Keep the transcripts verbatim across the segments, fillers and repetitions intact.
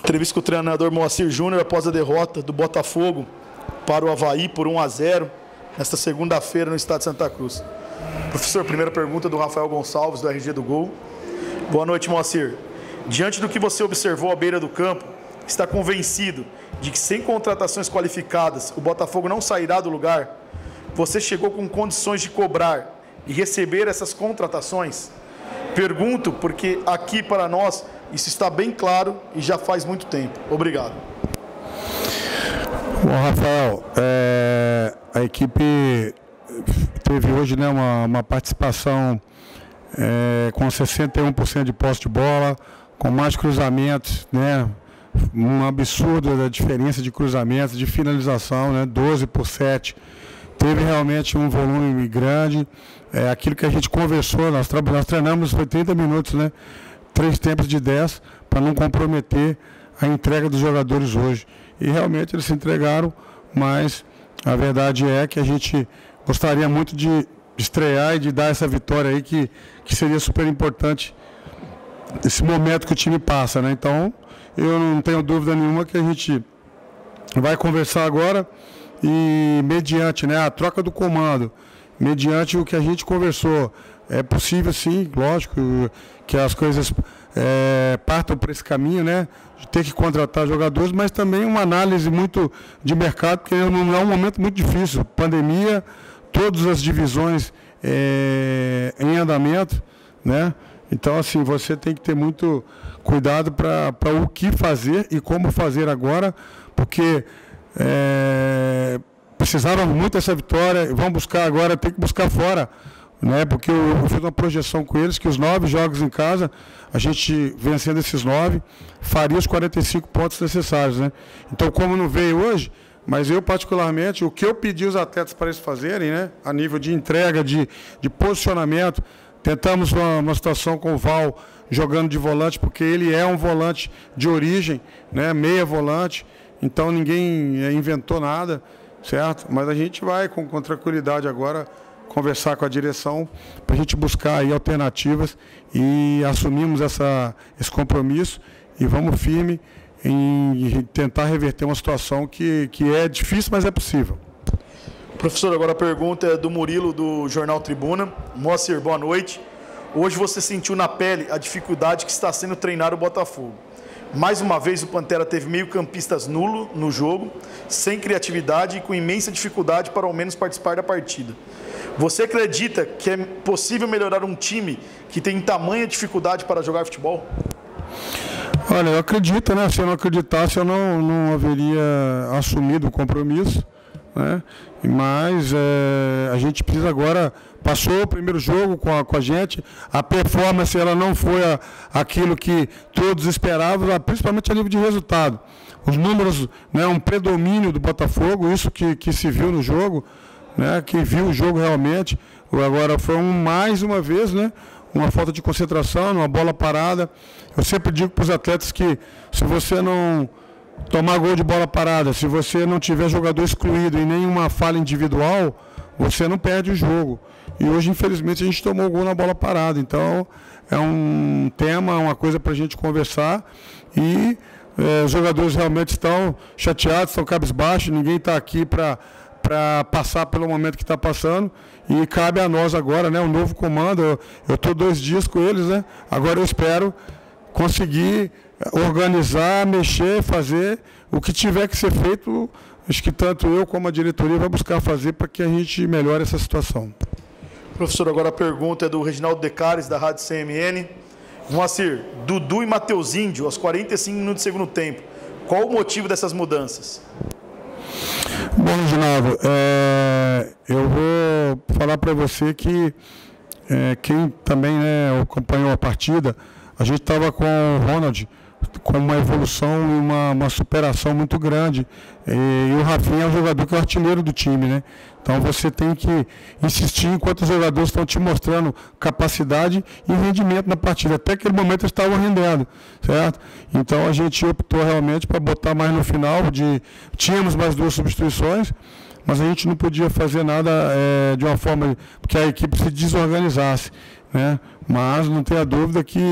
Entrevista com o treinador Moacir Júnior após a derrota do Botafogo para o Avaí por um a zero, nesta segunda-feira no Estádio Santa Cruz. Professor, primeira pergunta do Rafael Gonçalves, do R G do Gol. Boa noite, Moacir. Diante do que você observou à beira do campo, está convencido de que sem contratações qualificadas o Botafogo não sairá do lugar? Você chegou com condições de cobrar e receber essas contratações? Pergunto porque aqui para nós isso está bem claro e já faz muito tempo. Obrigado. Bom, Rafael, é, a equipe teve hoje, né, uma, uma participação é, com sessenta e um por cento de posse de bola, com mais cruzamentos, né, um absurdo da diferença de cruzamentos, de finalização, né, doze por sete. Teve realmente um volume grande, é, aquilo que a gente conversou, nós, nós treinamos, foi trinta minutos, né, três tempos de dez, para não comprometer a entrega dos jogadores hoje. E realmente eles se entregaram, mas a verdade é que a gente gostaria muito de estrear e de dar essa vitória aí, que, que seria super importante esse momento que o time passa, né? Então, eu não tenho dúvida nenhuma que a gente vai conversar agora e mediante, né, a troca do comando, mediante o que a gente conversou, é possível sim, lógico, que as coisas é, partam por esse caminho, né, de ter que contratar jogadores, mas também uma análise muito de mercado, porque não é um momento muito difícil, pandemia, todas as divisões é, em andamento, né, então assim, você tem que ter muito cuidado para o que fazer e como fazer agora, porque é, precisaram muito dessa vitória, vão buscar agora, tem que buscar fora, né? Porque eu, eu fiz uma projeção com eles que os nove jogos em casa, a gente vencendo esses nove, faria os quarenta e cinco pontos necessários, né? Então, como não veio hoje, mas eu particularmente, o que eu pedi os atletas para eles fazerem, né? A nível de entrega, de, de posicionamento, tentamos uma, uma situação com o Val jogando de volante, porque ele é um volante de origem, né? Meia volante, então ninguém é, inventou nada, certo? Mas a gente vai com, com tranquilidade agora conversar com a direção para a gente buscar aí alternativas e assumimos essa, esse compromisso e vamos firme em tentar reverter uma situação que, que é difícil, mas é possível. Professor, agora a pergunta é do Murilo, do Jornal Tribuna. Moacir, boa noite. Hoje você sentiu na pele a dificuldade que está sendo treinar o Botafogo. Mais uma vez o Pantera teve meio-campistas nulo no jogo, sem criatividade e com imensa dificuldade para ao menos participar da partida. Você acredita que é possível melhorar um time que tem tamanha dificuldade para jogar futebol? Olha, eu acredito, né? Se eu não acreditasse, eu não, não haveria assumido o compromisso, né? Mas é, a gente precisa agora, passou o primeiro jogo com a, com a gente, a performance ela não foi a, aquilo que todos esperavam, principalmente a nível de resultado. Os números, né, um predomínio do Botafogo, isso que, que se viu no jogo, né, quem viu o jogo realmente, agora foi um, mais uma vez, né, uma falta de concentração, uma bola parada. Eu sempre digo para os atletas que se você não tomar gol de bola parada, se você não tiver jogador excluído em nenhuma falha individual, você não perde o jogo. E hoje, infelizmente, a gente tomou gol na bola parada. Então, é um tema, uma coisa para a gente conversar. E é, os jogadores realmente estão chateados, estão cabisbaixos, ninguém está aqui para para passar pelo momento que está passando, e cabe a nós agora, né, um novo comando. Eu estou dois dias com eles, né, agora eu espero conseguir organizar, mexer, fazer o que tiver que ser feito. Acho que tanto eu como a diretoria vai buscar fazer para que a gente melhore essa situação. Professor, agora a pergunta é do Reginaldo Decares, da Rádio C M N. Moacir, Dudu e Matheus Índio, aos quarenta e cinco minutos do segundo tempo, qual o motivo dessas mudanças? Bom, Reginaldo, é, eu vou falar para você que é, quem também, né, acompanhou a partida, a gente estava com o Ronald com uma evolução e uma, uma superação muito grande. E, e o Rafinha é o jogador que é o artilheiro do time, né? Então você tem que insistir enquanto os jogadores estão te mostrando capacidade e rendimento na partida. Até aquele momento eles estavam rendendo, certo? Então a gente optou realmente para botar mais no final. De, tínhamos mais duas substituições, mas a gente não podia fazer nada é, de uma forma que a equipe se desorganizasse, né? Mas não tenha dúvida que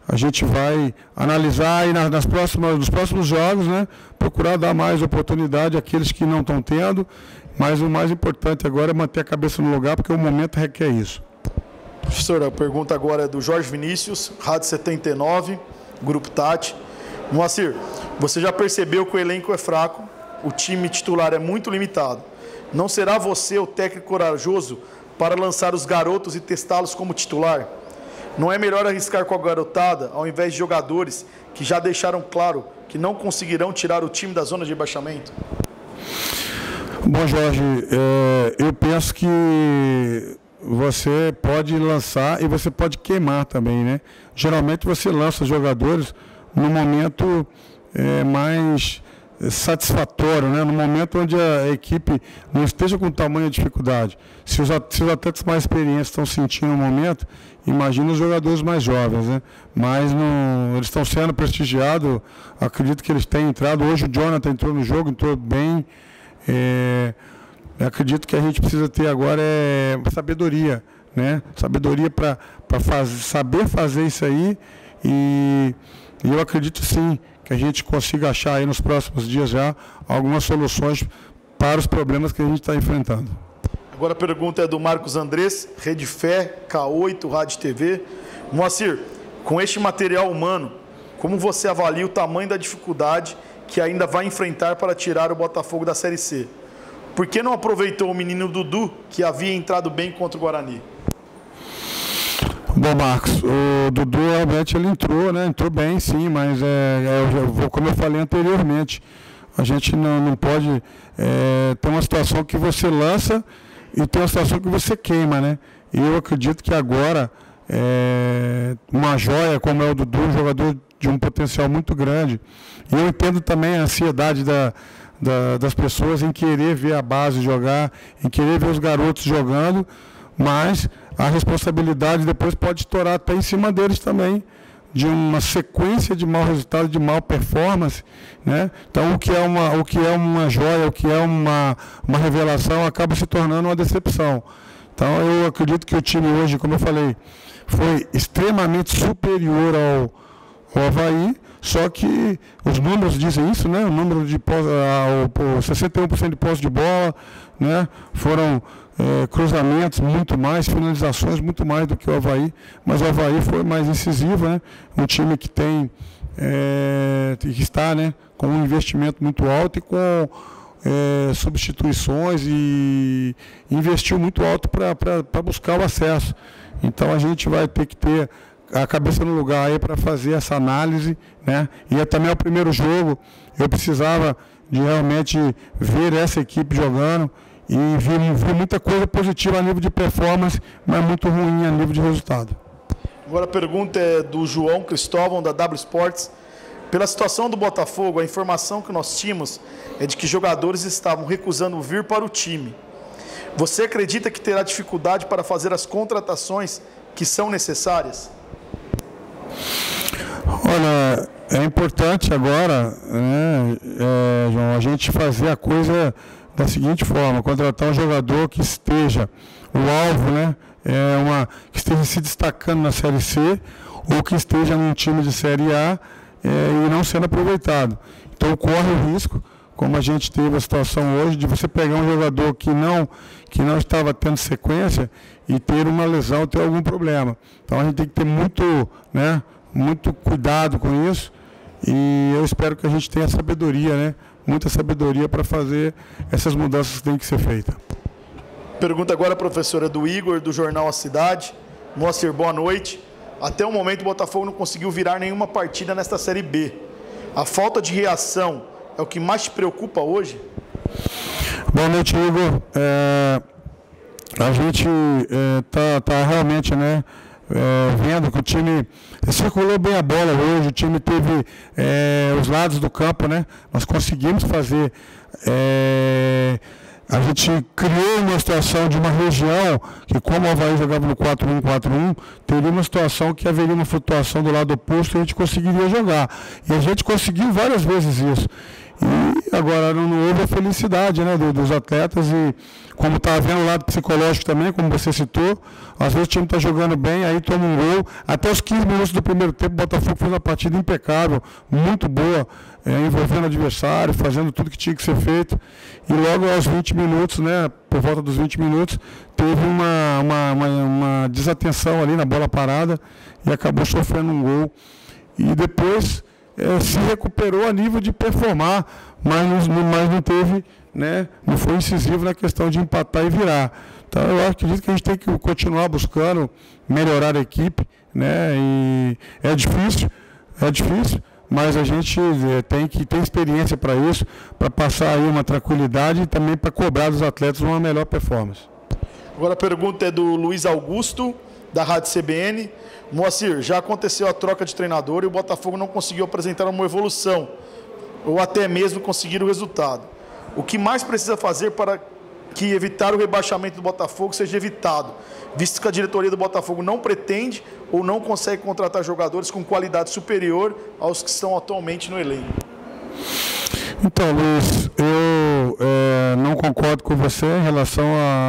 a gente vai analisar aí nas, nas próximas, nos próximos jogos, né? Procurar dar mais oportunidade àqueles que não estão tendo, mas o mais importante agora é manter a cabeça no lugar, porque o momento requer isso. Professor, a pergunta agora é do Jorge Vinícius, Rádio setenta e nove, Grupo Tati. Moacir, você já percebeu que o elenco é fraco, o time titular é muito limitado. Não será você o técnico corajoso para lançar os garotos e testá-los como titular? Não é melhor arriscar com a garotada, ao invés de jogadores que já deixaram claro que não conseguirão tirar o time da zona de rebaixamento? Bom, Jorge, é, eu penso que você pode lançar e você pode queimar também, né? Geralmente você lança jogadores no momento é, mais satisfatório, né? No momento onde a equipe não esteja com tamanha dificuldade. Se os, se os atletas mais experientes estão sentindo o momento, imagina os jogadores mais jovens, né? Mas no, eles estão sendo prestigiados, acredito que eles têm entrado. Hoje o Jonathan entrou no jogo, entrou bem. É, acredito que a gente precisa ter agora é sabedoria, né? Sabedoria para faz, saber fazer isso aí e, e eu acredito sim que a gente consiga achar aí nos próximos dias já algumas soluções para os problemas que a gente está enfrentando. Agora a pergunta é do Marcos Andrés, Rede Fé, K oito, Rádio T V. Moacir, com este material humano, como você avalia o tamanho da dificuldade que ainda vai enfrentar para tirar o Botafogo da Série C? Por que não aproveitou o menino Dudu, que havia entrado bem contra o Guarani? Bom, Marcos, o Dudu realmente ele entrou, né? Entrou bem, sim, mas é, é, como eu falei anteriormente, a gente não, não pode é, ter uma situação que você lança e tem uma situação que você queima, né? E eu acredito que agora é, uma joia como é o Dudu, um jogador de um potencial muito grande. E eu entendo também a ansiedade da, da, das pessoas em querer ver a base jogar, em querer ver os garotos jogando, mas a responsabilidade depois pode estourar até em cima deles também, de uma sequência de mau resultado, de mau performance, né? Então o que é uma, o que é uma joia, o que é uma, uma revelação acaba se tornando uma decepção. Então eu acredito que o time hoje, como eu falei, foi extremamente superior ao, ao Avaí, só que os números dizem isso, né? O número de pós, a, sessenta e um por cento de posse de bola, né? Foram é, cruzamentos muito mais, finalizações muito mais do que o Avaí, mas o Avaí foi mais incisivo, né? Um time que tem é, que está, né, com um investimento muito alto e com é, substituições e investiu muito alto para buscar o acesso. Então a gente vai ter que ter a cabeça no lugar aí para fazer essa análise, né? E é também o primeiro jogo, eu precisava de realmente ver essa equipe jogando e vi, vi muita coisa positiva a nível de performance, mas muito ruim a nível de resultado. Agora a pergunta é do João Cristóvão, da W Sports. Pela situação do Botafogo, a informação que nós tínhamos é de que jogadores estavam recusando vir para o time. Você acredita que terá dificuldade para fazer as contratações que são necessárias? Olha, é importante agora, né, é, João, a gente fazer a coisa da seguinte forma: contratar um jogador que esteja, o alvo, né, é uma, que esteja se destacando na Série C ou que esteja num time de Série A é, e não sendo aproveitado. Então corre o risco, como a gente teve a situação hoje, de você pegar um jogador que não, que não estava tendo sequência e ter uma lesão, ter algum problema. Então a gente tem que ter muito, né, muito cuidado com isso e eu espero que a gente tenha sabedoria, né, muita sabedoria para fazer essas mudanças que têm que ser feitas. Pergunta agora, professora, do Igor, do Jornal A Cidade. Moacir, boa noite. Até o momento o Botafogo não conseguiu virar nenhuma partida nesta Série B. A falta de reação é o que mais te preocupa hoje? Boa noite, Igor. É, a gente está é, tá realmente, né, é, vendo que o time circulou bem a bola hoje, o time teve é, os lados do campo, né? Nós conseguimos fazer... É, a gente criou uma situação de uma região que, como o Avaí jogava no quatro um quatro um, teria uma situação que haveria uma flutuação do lado oposto e a gente conseguiria jogar. E a gente conseguiu várias vezes isso. E agora não, não houve a felicidade, né, do, dos atletas, e como está havendo o lado psicológico também, como você citou, às vezes o time está jogando bem, aí toma um gol. Até os quinze minutos do primeiro tempo, o Botafogo fez uma partida impecável, muito boa, é, envolvendo o adversário, fazendo tudo que tinha que ser feito. E logo aos vinte minutos, né, por volta dos vinte minutos, teve uma, uma, uma, uma desatenção ali na bola parada e acabou sofrendo um gol. E depois é, se recuperou a nível de performar, mas não, mas não teve, né, não foi incisivo na questão de empatar e virar. Então eu acredito que a gente tem que continuar buscando melhorar a equipe, né, e é difícil, é difícil, mas a gente é, tem que ter experiência para isso, para passar aí uma tranquilidade e também para cobrar dos atletas uma melhor performance. Agora a pergunta é do Luiz Augusto, da Rádio C B N. Moacir, já aconteceu a troca de treinador e o Botafogo não conseguiu apresentar uma evolução, ou até mesmo conseguir o resultado. O que mais precisa fazer para que evitar o rebaixamento do Botafogo seja evitado, visto que a diretoria do Botafogo não pretende ou não consegue contratar jogadores com qualidade superior aos que estão atualmente no elenco? Então, Luiz, eu é, não concordo com você em relação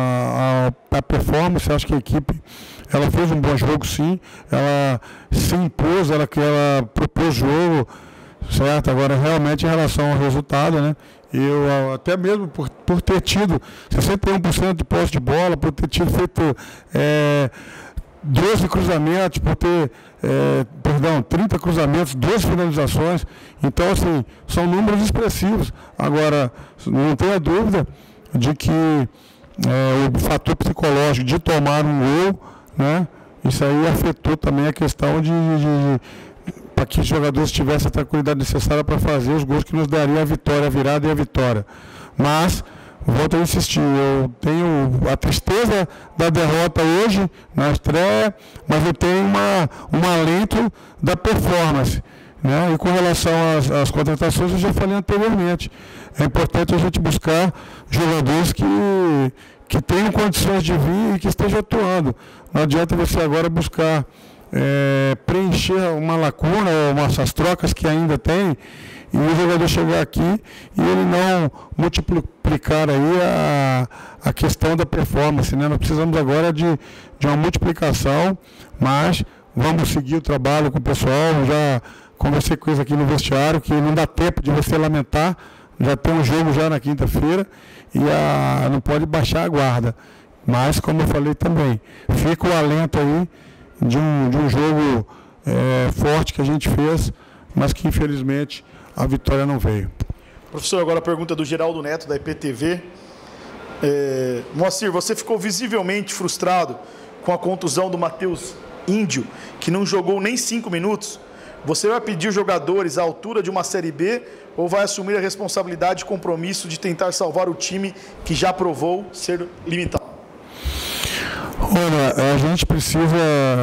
à performance. Acho que a equipe ela fez um bom jogo, sim, ela se impôs, ela, ela propôs jogo, certo? Agora, realmente, em relação ao resultado, né? Eu, até mesmo por, por ter tido sessenta e um por cento de posse de bola, por ter tido feito é, doze cruzamentos, por ter, é, perdão, trinta cruzamentos, doze finalizações. Então, assim, são números expressivos. Agora, não tenha dúvida de que é, o fator psicológico de tomar um gol, né, isso aí afetou também a questão de, de, de para que os jogadores tivessem a tranquilidade necessária para fazer os gols que nos daria a vitória, a virada e a vitória. Mas, volto a insistir, eu tenho a tristeza da derrota hoje na estreia, mas eu tenho uma, um alento da performance, né? E com relação às, às contratações, eu já falei anteriormente, é importante a gente buscar jogadores que, que tenham condições de vir e que estejam atuando. Não adianta você agora buscar É, preencher uma lacuna, ou essas trocas que ainda tem, e o jogador chegar aqui e ele não multiplicar aí a, a questão da performance, né? Nós precisamos agora de, de uma multiplicação, mas vamos seguir o trabalho com o pessoal. Já conversei com eles aqui no vestiário, que não dá tempo de você lamentar, já tem um jogo já na quinta-feira e a, não pode baixar a guarda, mas como eu falei também, fica o alento aí De um, de um jogo é, forte que a gente fez, mas que infelizmente a vitória não veio. Professor, agora a pergunta do Geraldo Neto, da I P T V. É, Moacir, você ficou visivelmente frustrado com a contusão do Matheus Índio, que não jogou nem cinco minutos. Você vai pedir os jogadores à altura de uma Série B ou vai assumir a responsabilidade e compromisso de tentar salvar o time que já provou ser limitado? Olha, a gente precisa,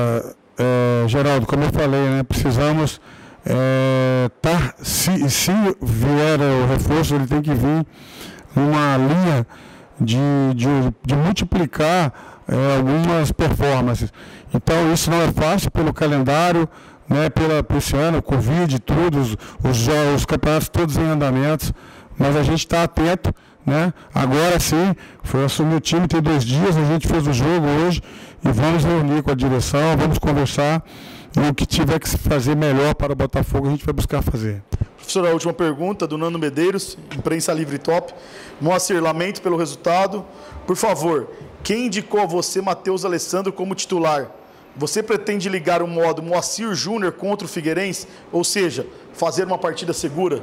é, Geraldo, como eu falei, né, precisamos é, tá, se, se vier o reforço, ele tem que vir numa linha de, de, de multiplicar é, algumas performances. Então isso não é fácil pelo calendário, né, pela, por esse ano, Covid e tudo, os, os, os campeonatos todos em andamentos, mas a gente está atento. Né? Agora sim, foi assumir o time, tem dois dias, a gente fez o jogo hoje e vamos reunir com a direção, vamos conversar e o que tiver que se fazer melhor para o Botafogo a gente vai buscar fazer. Professor, a última pergunta do Nando Medeiros, Imprensa Livre Top. Moacir, lamento pelo resultado. Por favor, quem indicou a você Matheus Alessandro como titular? Você pretende ligar o modo Moacir Júnior contra o Figueirense? Ou seja, fazer uma partida segura?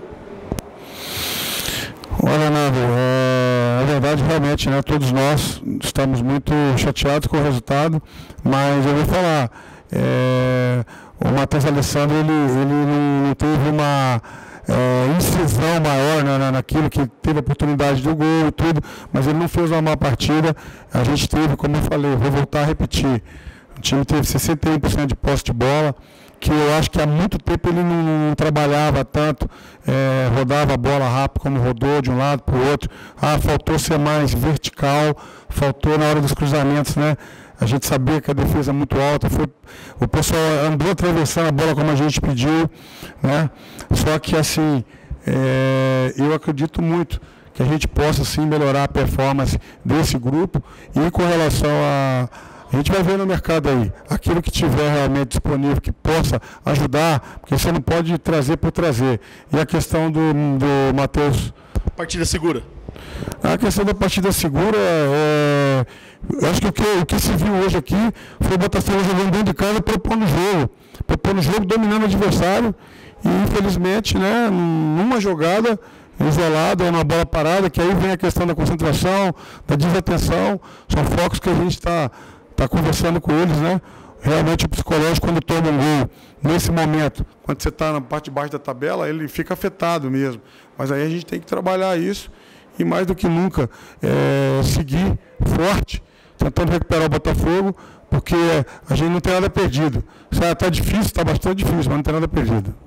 Olha, Nando, é, é verdade, realmente, né, todos nós estamos muito chateados com o resultado, mas eu vou falar, é, o Matheus Alessandro, ele, ele não teve uma é, incisão maior, né, naquilo que teve a oportunidade do gol e tudo, mas ele não fez uma má partida. A gente teve, como eu falei, vou voltar a repetir, o time teve sessenta e um por cento de posse de bola, que eu acho que há muito tempo ele não, não trabalhava tanto, é, rodava a bola rápido como rodou de um lado para o outro. Ah, faltou ser mais vertical, faltou na hora dos cruzamentos, né? A gente sabia que a defesa é muito alta, foi, o pessoal andou atravessando a bola como a gente pediu, né? Só que assim, é, eu acredito muito que a gente possa sim melhorar a performance desse grupo e com relação a... A gente vai ver no mercado aí, aquilo que tiver realmente disponível, que possa ajudar, porque você não pode trazer por trazer. E a questão do, do Matheus... Partida segura. A questão da partida segura, é, eu acho que o, que o que se viu hoje aqui foi o Botafogo jogando dentro de casa, propondo o jogo. Propondo o jogo, dominando o adversário. E infelizmente, né, numa jogada isolada, numa bola parada, que aí vem a questão da concentração, da desatenção, são focos que a gente está... Está conversando com eles, né? Realmente o psicológico, quando toma um gol, nesse momento, quando você está na parte de baixo da tabela, ele fica afetado mesmo. Mas aí a gente tem que trabalhar isso e mais do que nunca é, seguir forte, tentando recuperar o Botafogo, porque a gente não tem nada perdido. Está difícil, está bastante difícil, mas não tem nada perdido.